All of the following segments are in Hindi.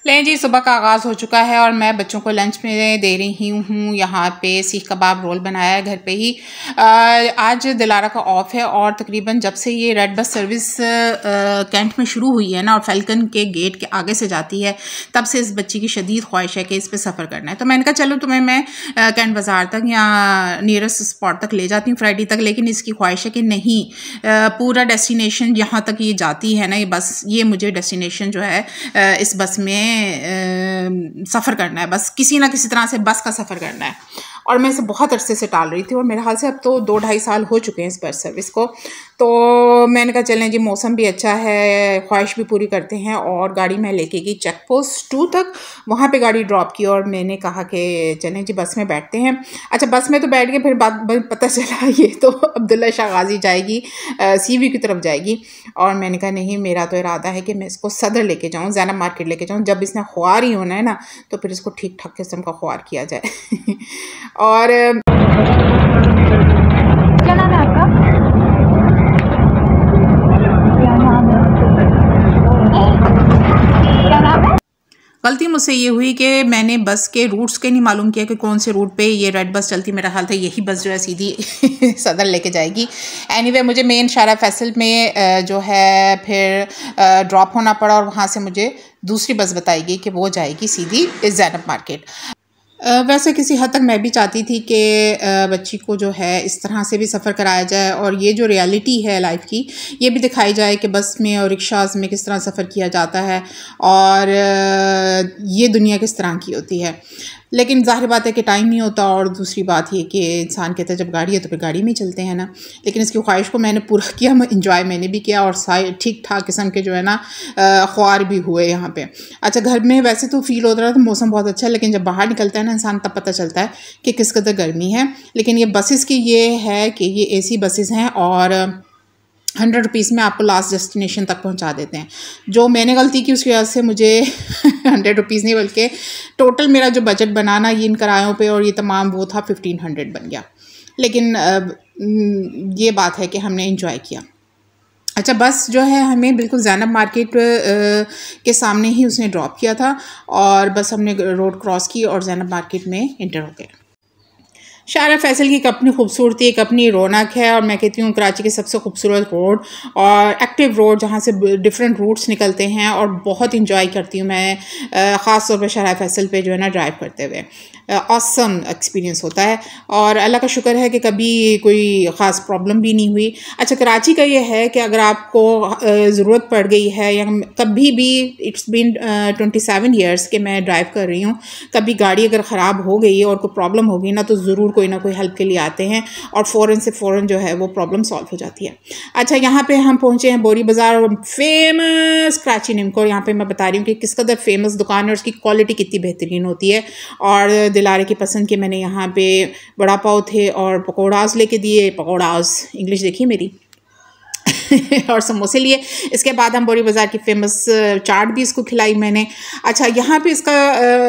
लें जी, सुबह का आगाज़ हो चुका है और मैं बच्चों को लंच में दे रही हूँ। यहाँ पे सीख कबाब रोल बनाया है घर पे ही। आज दिलारा का ऑफ है और तकरीबन जब से ये रेड बस सर्विस कैंट में शुरू हुई है ना और फैल्कन के गेट के आगे से जाती है, तब से इस बच्ची की शदीद ख्वाहिश है कि इस पर सफ़र करना है। तो मैंने कहा चलो तुम्हें मैं कैंट बाज़ार तक या नियरेस्ट स्पॉट तक ले जाती हूँ, फ्राइडे तक। लेकिन इसकी ख्वाहिश है कि नहीं, पूरा डेस्टिनेशन जहाँ तक ये जाती है ना, ये बस, ये मुझे डेस्टिनेशन जो है इस बस में सफ़र करना है। बस किसी ना किसी तरह से बस का सफ़र करना है। और मैं इसे बहुत अरसे से टाल रही थी और मेरे ख्याल से अब तो 2-2.5 साल हो चुके हैं इस बस सर्विस को। तो मैंने कहा चलें जी, मौसम भी अच्छा है, ख्वाहिश भी पूरी करते हैं। और गाड़ी मैं लेके गई चेक पोस्ट 2 तक, वहाँ पे गाड़ी ड्रॉप की और मैंने कहा कि चलें जी बस में बैठते हैं। अच्छा, बस में तो बैठ गए, फिर बात पता चला ये तो अब्दुल्ला शाह गाजी जाएगी, सीवी की तरफ जाएगी। और मैंने कहा नहीं, मेरा तो इरादा है कि मैं इसको सदर लेके जाऊँ, ज़ेना मार्केट लेके जाऊँ। जब इसने ख्वार ही होना है ना, तो फिर इसको ठीक ठाक किस्म का ख्वार किया जाए। और क्या नाम है आपका? क्या नाम है? गलती मुझसे ये हुई कि मैंने बस के रूट्स के नहीं मालूम किया कि कौन से रूट पे ये रेड बस चलती। मेरा ख्याल था यही बस जो है सीधी सदर लेके जाएगी। एनीवे, मुझे मेन शारा फैसल में जो है फिर ड्रॉप होना पड़ा और वहाँ से मुझे दूसरी बस बताई गई कि वो जाएगी सीधी ज़ैनब मार्केट। वैसे किसी हद तक मैं भी चाहती थी कि बच्ची को जो है इस तरह से भी सफ़र कराया जाए और ये जो रियलिटी है लाइफ की, ये भी दिखाई जाए कि बस में और रिक्शाज़ में किस तरह सफ़र किया जाता है और ये दुनिया किस तरह की होती है। लेकिन ज़ाहिर बात है कि टाइम नहीं होता। और दूसरी बात ये कि इंसान कहता है जब गाड़ी है तो फिर गाड़ी में ही चलते हैं ना। लेकिन इसकी ख्वाहिश को मैंने पूरा किया, इंजॉय मैंने भी किया और ठीक ठाक किस्म के जो है ना ख्वार भी हुए यहाँ पे। अच्छा, घर में वैसे तो फील होता रहा था, मौसम बहुत अच्छा है, लेकिन जब बाहर निकलता है ना इंसान, तब पता चलता है कि किस कदर गर्मी है। लेकिन ये बसेस की ये है कि ये AC बसेस हैं और 100 रुपीज़ में आपको लास्ट डेस्टिनेशन तक पहुंचा देते हैं। जो मैंने गलती की उसकी वजह से मुझे 100 रुपीज़ नहीं बल्कि टोटल मेरा जो बजट बनाना ये इन किरायों पे और ये तमाम वो था 1500 बन गया। लेकिन ये बात है कि हमने इंजॉय किया। अच्छा, बस जो है हमें बिल्कुल ज़ैनब मार्केट के सामने ही उसने ड्रॉप किया था और बस हमने रोड क्रॉस की और ज़ैनब मार्केट में इंटर हो गए। शारा फैसल की एक अपनी खूबसूरती, एक अपनी रौनक है और मैं कहती हूँ कराची के सबसे खूबसूरत रोड और एक्टिव रोड जहाँ से डिफरेंट रूट्स निकलते हैं और बहुत इंजॉय करती हूँ मैं, ख़ास तौर पर शारा फैसल पे जो है ना ड्राइव करते हुए। ऑसम एक्सपीरियंस होता है और अल्लाह का शुक्र है कि कभी कोई ख़ास प्रॉब्लम भी नहीं हुई। अच्छा, कराची का ये है कि अगर आपको ज़रूरत पड़ गई है या कभी भी, इट्स बीन 27 ईयर्स के मैं ड्राइव कर रही हूँ, कभी गाड़ी अगर ख़राब हो गई और कोई प्रॉब्लम हो गई ना, तो ज़रूर कोई ना कोई हेल्प के लिए आते हैं और फ़ौरन से फ़ौरन जो है वो प्रॉब्लम सॉल्व हो जाती है। अच्छा, यहाँ पे हम पहुँचे हैं बोरी बाज़ार, फेमस कराची निमको। और यहाँ पे मैं बता रही हूँ कि किस कदर फेमस दुकान है और उसकी क्वालिटी कितनी बेहतरीन होती है। और दिलारे की पसंद के मैंने यहाँ पे वड़ा पाव थे और पकौड़ाज लेके दिए, पकौड़ाज इंग्लिश देखिए मेरी और समोसे लिए। इसके बाद हम बोरी बाज़ार की फेमस चाट भी इसको खिलाई मैंने। अच्छा, यहाँ पे इसका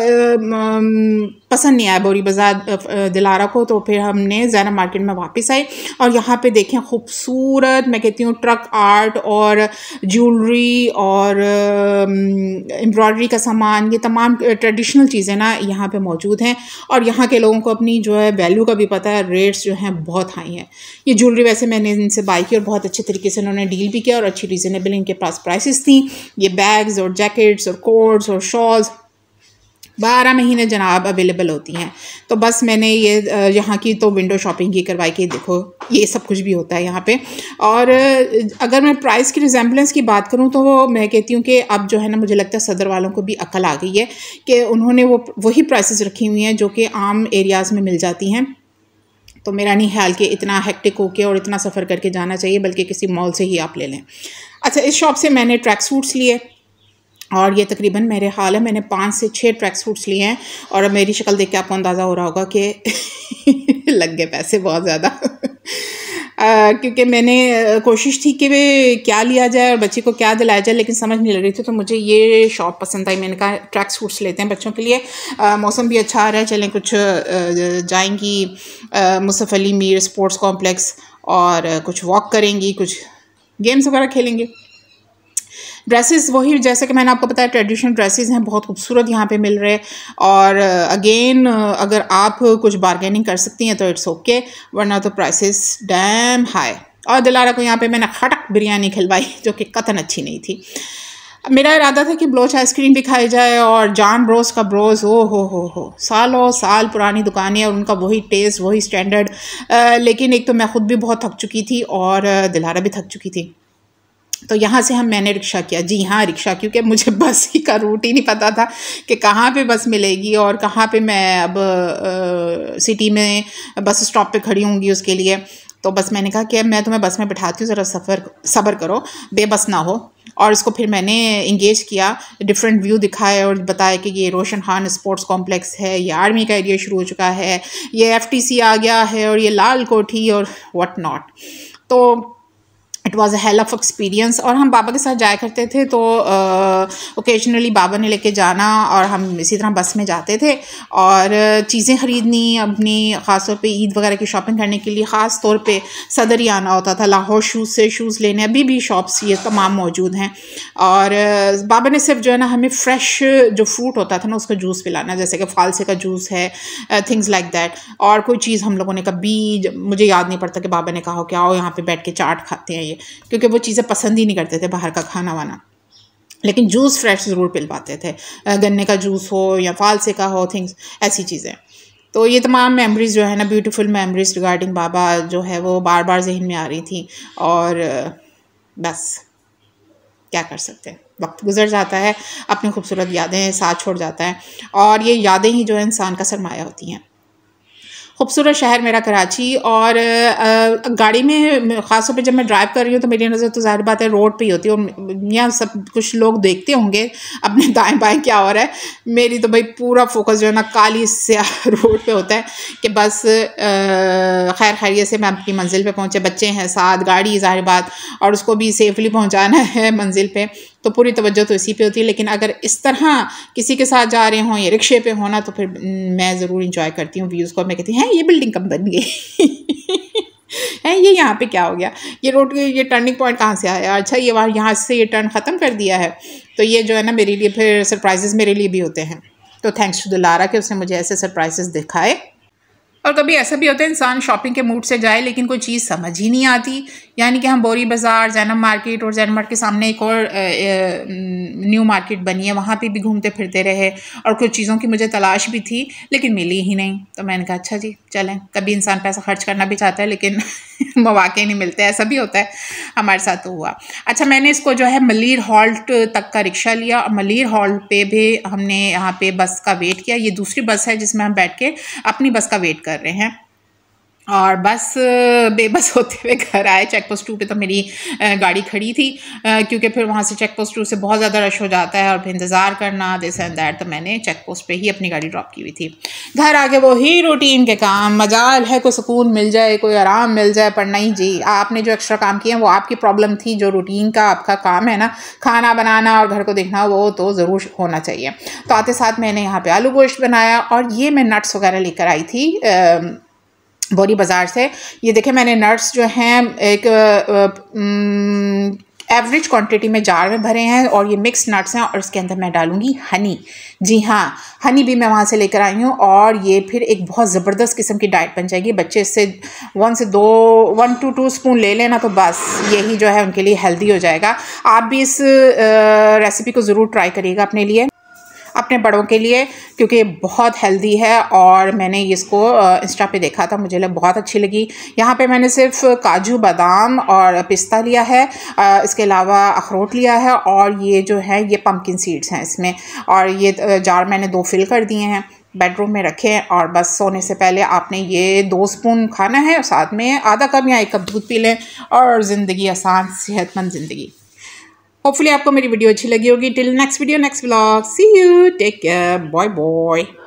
पसंद नहीं आया बोरी बाज़ार दिलारा को, तो फिर हमने ज़ैना मार्केट में वापस आए और यहाँ पे देखें खूबसूरत, मैं कहती हूँ ट्रक आर्ट और ज्वेलरी और एम्ब्रॉयडरी का सामान, ये तमाम ट्रेडिशनल चीज़ें ना यहाँ पे मौजूद हैं। और यहाँ के लोगों को अपनी जो है वैल्यू का भी पता है, रेट्स जो हैं बहुत हाई हैं। ये ज्वेलरी वैसे मैंने इनसे बाई की और बहुत अच्छे तरीके से उन्होंने डील भी किया और अच्छी रीज़नेबल इनके पास प्राइसेस थी। ये बैग्स और जैकेट्स और कोट्स और शॉल्स 12 महीने जनाब अवेलेबल होती हैं। तो बस मैंने ये यहाँ की तो विंडो शॉपिंग ही करवाई कि देखो ये सब कुछ भी होता है यहाँ पे। और अगर मैं प्राइस की रिजेम्बलेंस की बात करूँ तो मैं कहती हूँ कि अब जो है ना, मुझे लगता है सदर वालों को भी अकल आ गई है कि उन्होंने वही प्राइसेस रखी हुई हैं जो कि आम एरियाज़ में मिल जाती हैं। तो मेरा नहीं ख्याल कि इतना हेक्टिक होके और इतना सफ़र करके जाना चाहिए, बल्कि किसी मॉल से ही आप ले लें। अच्छा, इस शॉप से मैंने ट्रैक सूट्स लिए और ये तकरीबन मेरे ख्याल है मैंने 5 से 6 ट्रैक सूट्स लिए हैं। और अब मेरी शक्ल देख के आपको अंदाज़ा हो रहा होगा कि लग गए पैसे बहुत ज़्यादा क्योंकि मैंने कोशिश थी कि वे क्या लिया जाए और बच्चे को क्या दिलाया जाए, लेकिन समझ नहीं लग रही थी। तो मुझे ये शॉप पसंद आई, मैंने कहा ट्रैक सूट्स लेते हैं बच्चों के लिए। मौसम भी अच्छा आ रहा है, चलें कुछ जाएंगी मुसफ़ अली मीर स्पोर्ट्स कॉम्प्लेक्स और कुछ वॉक करेंगी, कुछ गेम्स वगैरह खेलेंगे। ड्रेसेस वही जैसे कि मैंने आपको बताया ट्रेडिशनल ड्रेसेस हैं, बहुत खूबसूरत यहाँ पे मिल रहे हैं। और अगेन अगर आप कुछ बार्गेनिंग कर सकती हैं तो इट्स ओके, वरना तो प्राइसेस डैम हाई। और दिलारा को यहाँ पे मैंने खटक बिरयानी खिलवाई जो कि कतन अच्छी नहीं थी। मेरा इरादा था कि ब्लोच आइसक्रीम भी खाई जाए और जान ब्रोस का ब्रोस, ओ हो सालों साल पुरानी दुकानें और उनका वही टेस्ट वही स्टैंडर्ड। लेकिन एक तो मैं ख़ुद भी बहुत थक चुकी थी और दिलारा भी थक चुकी थी। तो यहाँ से मैंने रिक्शा किया, जी हाँ रिक्शा, क्योंकि मुझे बस ही का रूट ही नहीं पता था कि कहाँ पे बस मिलेगी और कहाँ पे मैं अब सिटी में बस स्टॉप पे खड़ी होंगी उसके लिए। तो बस मैंने कहा कि मैं तुम्हें बस में बिठाती हूँ, ज़रा सब्र करो, बेबस ना हो। और इसको फिर मैंने इंगेज किया, डिफरेंट व्यू दिखाए और बताया कि ये रोशन खान स्पोर्ट्स कॉम्प्लेक्स है, ये आर्मी का एरिया शुरू हो चुका है, ये FTC आ गया है और ये लाल कोठी और व्हाट नॉट। तो it was a hell of experience. और हम बाबा के साथ जाया करते थे, तो ओकेजनली बाबा ने लेके जाना और हम इसी तरह बस में जाते थे। और चीज़ें ख़रीदनी अपनी, ख़ास तौर पे ईद वगैरह की शॉपिंग करने के लिए ख़ास तौर पे सदर ही आना होता था। लाहौर शूज़ से शूज़ लेने, अभी भी शॉप्स ये तमाम मौजूद हैं। और बाबा ने सिर्फ जो है ना हमें फ़्रेश जो फ्रूट होता था ना उसका जूस पिलाना, जैसे कि फालसे का जूस है, थिंग्स लाइक दैट। और कोई चीज़ हम लोगों ने कभी, मुझे याद नहीं पड़ता कि बाबा ने कहा हो कि आओ यहाँ पे बैठ के चाट खाते हैं, ये क्योंकि वो चीज़ें पसंद ही नहीं करते थे बाहर का खाना वाना। लेकिन जूस फ्रेश ज़रूर पिलवाते थे, गन्ने का जूस हो या फालसे का हो, थिंग्स ऐसी चीज़ें। तो ये तमाम मेमोरीज़ जो है ना, ब्यूटीफुल मेमोरीज़ रिगार्डिंग बाबा जो है वो बार बार जहन में आ रही थी। और बस क्या कर सकते हैं, वक्त गुजर जाता है, अपनी खूबसूरत यादें साथ छोड़ जाता है। और ये यादें ही जो है इंसान का सरमाया होती हैं। खूबसूरत शहर मेरा कराची। और गाड़ी में ख़ास तौर पे जब मैं ड्राइव कर रही हूँ तो मेरी नज़र तो ज़ाहिर बात है रोड पे ही होती है। और यहाँ सब कुछ लोग देखते होंगे अपने दाएं बाएं क्या हो रहा है, मेरी तो भाई पूरा फोकस जो है ना काली से रोड पे होता है कि बस खैर खैरियत से मैं अपनी मंजिल पे पहुँचे, बच्चे हैं साथ, गाड़ी ज़ाहिर बात, और उसको भी सेफली पहुँचाना है मंजिल पे, तो पूरी तवज्जो तो इसी पे होती है। लेकिन अगर इस तरह किसी के साथ जा रहे हों या रिक्शे पे होना तो फिर मैं ज़रूर इंजॉय करती हूँ व्यूज़ को। मैं कहती हैं ये बिल्डिंग कब बन गई है, ये यहाँ पे क्या हो गया, ये रोड ये टर्निंग पॉइंट कहाँ से आया, अच्छा ये वहाँ यहाँ से ये टर्न ख़त्म कर दिया है। तो ये जो है ना मेरे लिए फिर सरप्राइजेज़ मेरे लिए भी होते हैं। तो थैंक्स टू दिलारा कि उसने मुझे ऐसे सरप्राइजेज़ दिखाए। और कभी ऐसा भी होता है इंसान शॉपिंग के मूड से जाए लेकिन कोई चीज़ समझ ही नहीं आती। यानी कि हम बोरी बाज़ार, ज़ैना मार्केट, और ज़ैना मार्केट के सामने एक और न्यू मार्केट बनी है, वहाँ पे भी घूमते फिरते रहे और कुछ चीज़ों की मुझे तलाश भी थी लेकिन मिली ही नहीं। तो मैंने कहा अच्छा जी चलें, कभी इंसान पैसा खर्च करना भी चाहता है लेकिन मौके नहीं मिलते, ऐसा भी होता है, हमारे साथ तो हुआ। अच्छा, मैंने इसको जो है मलीर हॉल्ट तक का रिक्शा लिया और मलीर हॉल्ट पे भी हमने यहाँ पे बस का वेट किया। ये दूसरी बस है जिसमें हम बैठ के अपनी बस का वेट कर रहे हैं। और बस बेबस होते हुए घर आए। चेक पोस्ट 2 पे तो मेरी गाड़ी खड़ी थी क्योंकि फिर वहाँ से चेक पोस्ट 2 से बहुत ज़्यादा रश हो जाता है और फिर इंतज़ार करना, दिस एंड दैट। तो मैंने चेक पोस्ट पे ही अपनी गाड़ी ड्रॉप की हुई थी। घर आके वही रूटीन के काम, मजाल है कोई सुकून मिल जाए, कोई आराम मिल जाए, पर नहीं जी, आपने जो एक्स्ट्रा काम किए वो आपकी प्रॉब्लम थी। जो रूटीन का आपका काम है ना, खाना बनाना और घर को देखना, वो तो ज़रूर होना चाहिए। तो आते साथ मैंने यहाँ पे आलू गोश्त बनाया और ये मैं नट्स वगैरह लेकर आई थी बोरी बाज़ार से। ये देखें, मैंने नट्स जो हैं एक एवरेज क्वांटिटी में जार में भरे हैं और ये मिक्स नट्स हैं और इसके अंदर मैं डालूंगी हनी। जी हाँ, हनी भी मैं वहाँ से लेकर आई हूँ और ये फिर एक बहुत ज़बरदस्त किस्म की डाइट बन जाएगी। बच्चे इससे 1 to 2 स्पून ले लेना तो बस यही जो है उनके लिए हेल्दी हो जाएगा। आप भी इस रेसिपी को ज़रूर ट्राई करिएगा अपने लिए, अपने बड़ों के लिए, क्योंकि बहुत हेल्दी है। और मैंने इसको इंस्टा पे देखा था, मुझे बहुत अच्छी लगी। यहाँ पे मैंने सिर्फ काजू, बादाम और पिस्ता लिया है, इसके अलावा अखरोट लिया है और ये जो है ये पम्पकिन सीड्स हैं इसमें। और ये जार मैंने 2 फिल कर दिए हैं, बेडरूम में रखें। और बस सोने से पहले आपने ये 2 स्पून खाना है और साथ में आधा कप या 1 कप दूध पी लें और ज़िंदगी आसान, सेहतमंद ज़िंदगी। होपफुली आपको मेरी वीडियो अच्छी लगी होगी। Till next video, next vlog, see you, take care, bye bye.